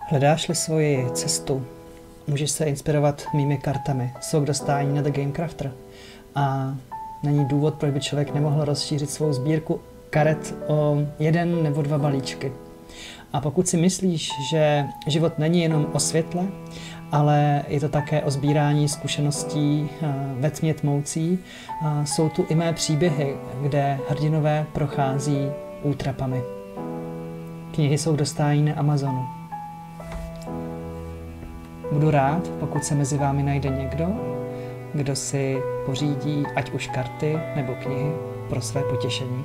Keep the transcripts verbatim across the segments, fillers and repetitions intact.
Hledáš-li svoji cestu, můžeš se inspirovat mými kartami. Jsou k dostání na The Game Crafter. A není důvod, proč by člověk nemohl rozšířit svou sbírku karet o jeden nebo dva balíčky. A pokud si myslíš, že život není jenom o světle, ale je to také o sbírání zkušeností ve tmě tmoucí, jsou tu i mé příběhy, kde hrdinové prochází útrapami. Knihy jsou k dostání na Amazonu. Budu rád, pokud se mezi vámi najde někdo, kdo si pořídí ať už karty nebo knihy pro své potěšení.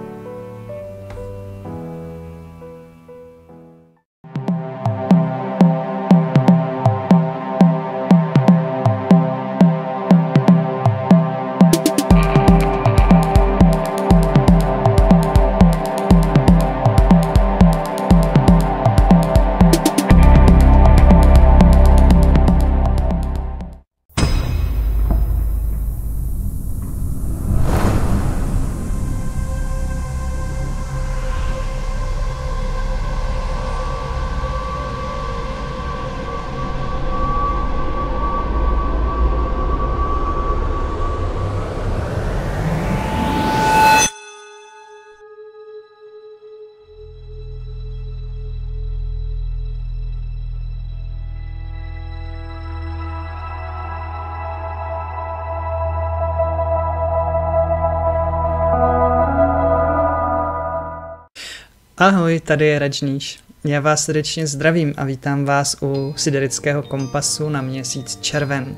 Ahoj, tady je Rajníš. Já vás srdečně zdravím a vítám vás u Siderického kompasu na měsíc červen.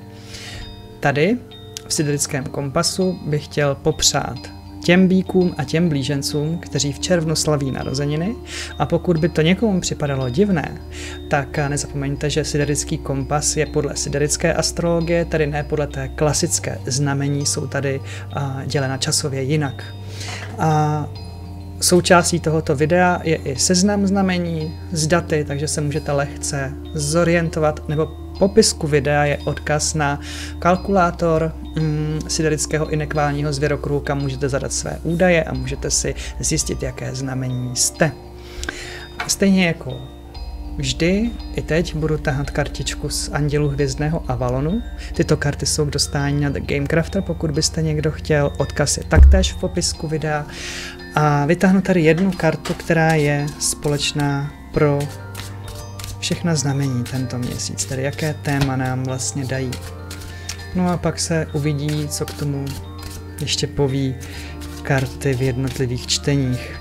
Tady v Siderickém kompasu bych chtěl popřát těm býkům a těm blížencům, kteří v červnu slaví narozeniny, a pokud by to někomu připadalo divné, tak nezapomeňte, že Siderický kompas je podle siderické astrologie, tedy ne podle té klasické znamení, jsou tady dělena časově jinak. A součástí tohoto videa je i seznam znamení s daty, takže se můžete lehce zorientovat, nebo popisku videa je odkaz na kalkulátor mm, siderického inekválního zvěrokruhu, kam můžete zadat své údaje a můžete si zjistit, jaké znamení jste. Stejně jako vždy, i teď budu tahat kartičku z Andělů hvězdného Avalonu. Tyto karty jsou k dostání na The Game Crafter, pokud byste někdo chtěl, odkaz je taktéž v popisku videa. A vytáhnu tady jednu kartu, která je společná pro všechna znamení tento měsíc, tedy jaké téma nám vlastně dají. No a pak se uvidí, co k tomu ještě poví karty v jednotlivých čteních.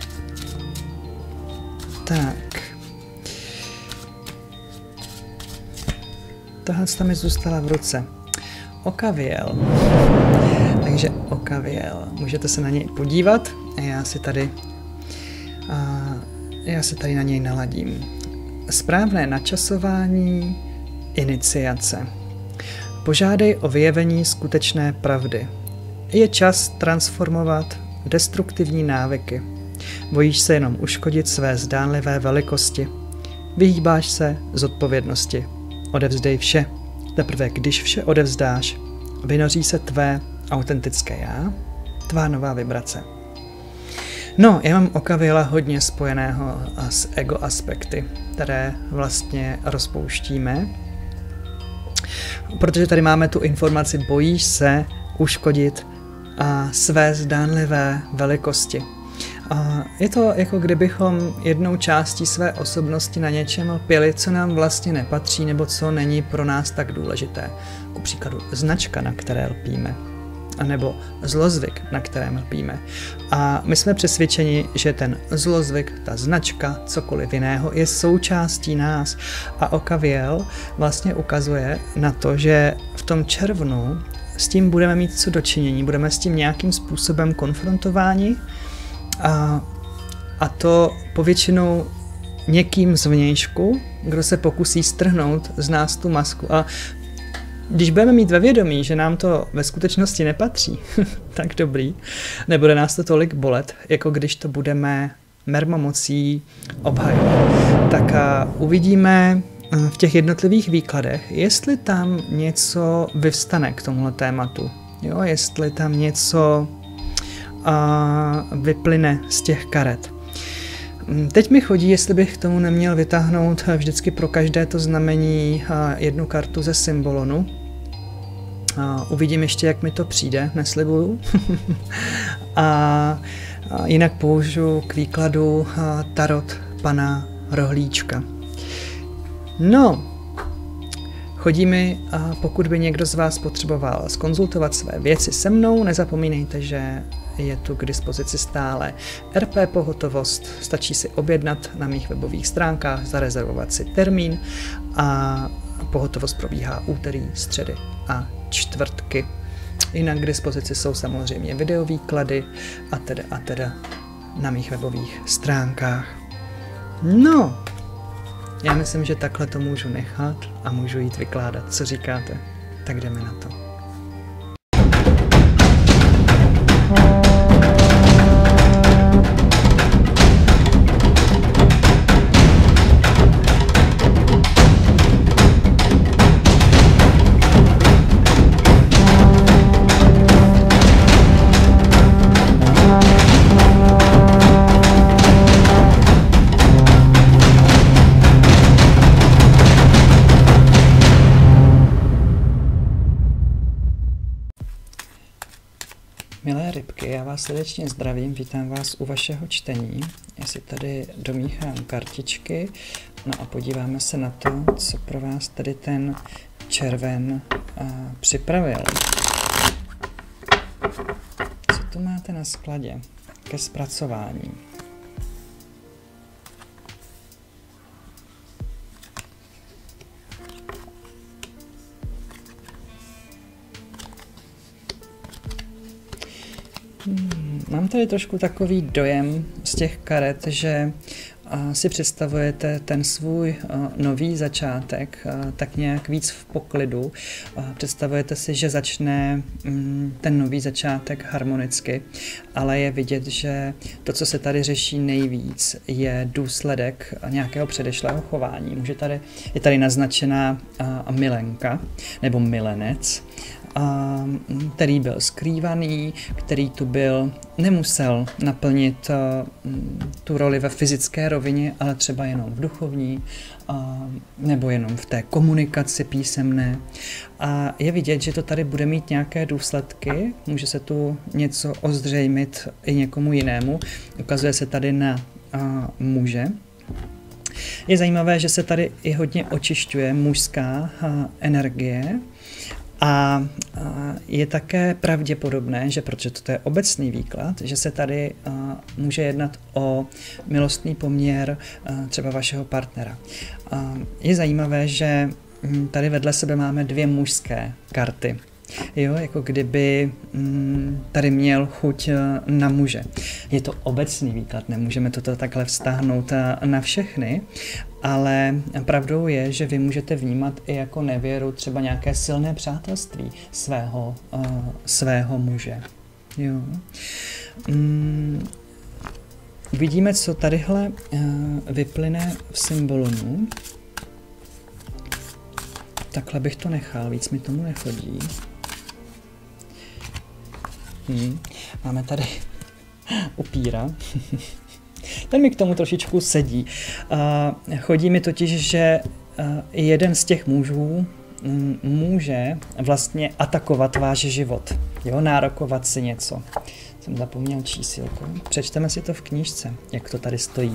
Tak. Tahle mi zůstala v ruce. Okaviel. Takže Okaviel. Můžete se na něj podívat a já si tady, a já si tady na něj naladím. Správné načasování, iniciace. Požádej o vyjevení skutečné pravdy. Je čas transformovat destruktivní návyky. Bojíš se jenom uškodit své zdánlivé velikosti. Vyhýbáš se zodpovědnosti. Odevzdej vše. Teprve když vše odevzdáš, vynoří se tvé autentické já, tvá nová vibrace. No, já mám Okaviela hodně spojeného s ego aspekty, které vlastně rozpouštíme, protože tady máme tu informaci, bojíš se uškodit a své zdánlivé velikosti. A je to jako kdybychom jednou částí své osobnosti na něčem lpěli, co nám vlastně nepatří nebo co není pro nás tak důležité. Ku příkladu značka, na které lpíme, anebo zlozvyk, na kterém lpíme. A my jsme přesvědčeni, že ten zlozvyk, ta značka, cokoliv jiného, je součástí nás. A Okaviel vlastně ukazuje na to, že v tom červnu s tím budeme mít co dočinění, budeme s tím nějakým způsobem konfrontováni, A, a to povětšinou někým zvnějšku, kdo se pokusí strhnout z nás tu masku. A když budeme mít ve vědomí, že nám to ve skutečnosti nepatří, tak dobrý, nebude nás to tolik bolet, jako když to budeme mermomocí obhajovat. Tak a uvidíme v těch jednotlivých výkladech, jestli tam něco vyvstane k tomuhle tématu. Jo, jestli tam něco a vyplyne z těch karet. Teď mi chodí, jestli bych k tomu neměl vytáhnout vždycky pro každé to znamení jednu kartu ze symbolonu. Uvidím ještě, jak mi to přijde, neslibuju. A jinak použiju k výkladu tarot pana Rohlíčka. No, chodí mi, a pokud by někdo z vás potřeboval zkonzultovat své věci se mnou, nezapomínejte, že je tu k dispozici stále er pé pohotovost, stačí si objednat na mých webových stránkách, zarezervovat si termín a pohotovost probíhá úterý, středy a čtvrtky. Jinak k dispozici jsou samozřejmě videovýklady a teda a teda na mých webových stránkách. No, já myslím, že takhle to můžu nechat a můžu jít vykládat. Co říkáte? Tak jdeme na to. Milé rybky, já vás srdečně zdravím, vítám vás u vašeho čtení. Já si tady domíchám kartičky, no a podíváme se na to, co pro vás tady ten červen uh, připravil. Co tu máte na skladě ke zpracování? Hmm, mám tady trošku takový dojem z těch karet, že uh, si představujete ten svůj uh, nový začátek uh, tak nějak víc v poklidu. Uh, představujete si, že začne um, ten nový začátek harmonicky, ale je vidět, že to, co se tady řeší nejvíc, je důsledek nějakého předešlého chování. Může tady, je tady naznačená uh, milenka nebo milenec, A, který byl skrývaný, který tu byl, nemusel naplnit a, tu roli ve fyzické rovině, ale třeba jenom v duchovní, a, nebo jenom v té komunikaci písemné. A je vidět, že to tady bude mít nějaké důsledky, může se tu něco ozřejmit i někomu jinému. Ukazuje se tady na a, muže. Je zajímavé, že se tady i hodně očišťuje mužská a, energie. A je také pravděpodobné, že protože to je obecný výklad, že se tady uh, může jednat o milostný poměr uh, třeba vašeho partnera. Uh, je zajímavé, že um, tady vedle sebe máme dvě mužské karty. Jo, jako kdyby um, tady měl chuť uh, na muže. Je to obecný výklad, nemůžeme toto takhle vztáhnout uh, na všechny, ale pravdou je, že vy můžete vnímat i jako nevěru třeba nějaké silné přátelství svého, uh, svého muže. Jo. Mm, vidíme, co tadyhle uh, vyplyne v symbolonu. Takhle bych to nechal, víc mi tomu nechodí. Hmm. Máme tady upíra. Ten mi k tomu trošičku sedí. Uh, chodí mi totiž, že uh, jeden z těch mužů um, může vlastně atakovat váš život, jo, nárokovat si něco. Jsem zapomněl čísilko. Přečteme si to v knížce, jak to tady stojí.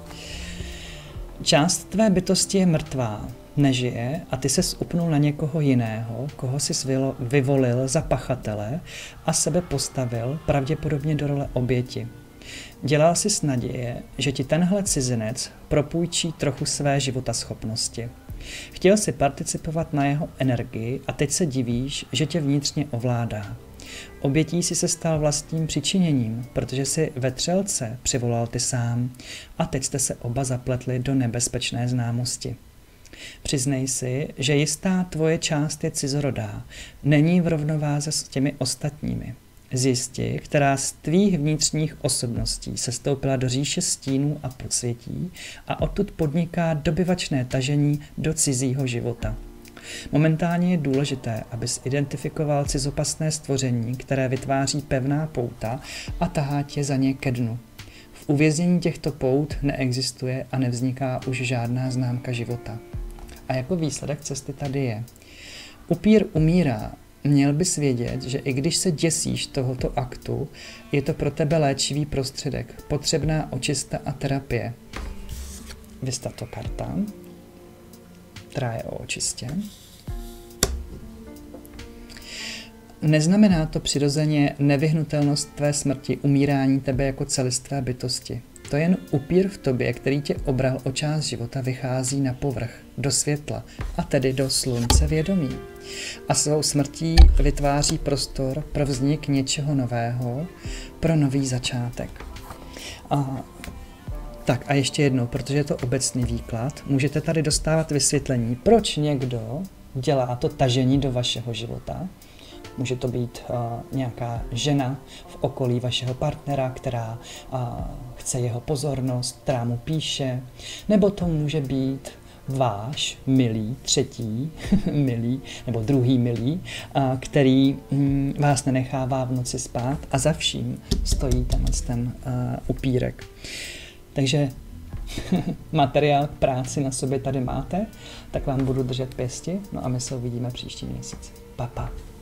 Část tvé bytosti je mrtvá, nežije a ty ses upnul na někoho jiného, koho jsi vyvolil za pachatele a sebe postavil pravděpodobně do role oběti. Dělal jsi s naděje, že ti tenhle cizinec propůjčí trochu své životaschopnosti. Chtěl si participovat na jeho energii a teď se divíš, že tě vnitřně ovládá. Obětí si se stal vlastním přičiněním, protože si ve třelce přivolal ty sám a teď jste se oba zapletli do nebezpečné známosti. Přiznej si, že jistá tvoje část je cizorodá, není v rovnováze s těmi ostatními. Zjisti, která z tvých vnitřních osobností se stoupila do říše stínů a podsvětí a odtud podniká dobyvačné tažení do cizího života. Momentálně je důležité, abys identifikoval cizopasné stvoření, které vytváří pevná pouta a tahá tě za ně ke dnu. V V uvěznění těchto pout neexistuje a nevzniká už žádná známka života. A jako výsledek cesty tady je. Upír umírá. Měl bys vědět, že i když se děsíš tohoto aktu, je to pro tebe léčivý prostředek, potřebná očista a terapie. Viz tato karta, která je o očistě. Neznamená to přirozeně nevyhnutelnost tvé smrti, umírání tebe jako celistvé bytosti. To jen upír v tobě, který tě obral o část života, vychází na povrch, do světla, a tedy do slunce vědomí. A svou smrtí vytváří prostor pro vznik něčeho nového, pro nový začátek. A, tak a ještě jednou, protože je to obecný výklad, můžete tady dostávat vysvětlení, proč někdo dělá to tažení do vašeho života. Může to být uh, nějaká žena v okolí vašeho partnera, která uh, chce jeho pozornost, která mu píše, nebo to může být váš milý, třetí milý, nebo druhý milý, uh, který um, vás nenechává v noci spát a za vším stojí tenhle ten uh, upírek. Takže materiál k práci na sobě tady máte, tak vám budu držet pěsti, no a my se uvidíme příští měsíc. Pa, pa.